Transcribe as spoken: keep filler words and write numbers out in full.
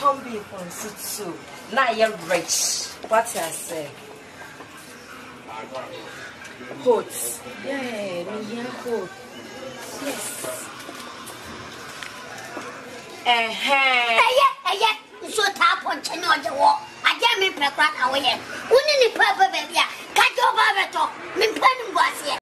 come be from Sutsu. Now you're rich. What I say? Hot. Yeah, me here hot. Yes. Eh eh. Eh yeah, so tap on channel the wall. I get me pepper away. Wouldn't it pepper baby? Cut your barber talk. Me penny was here.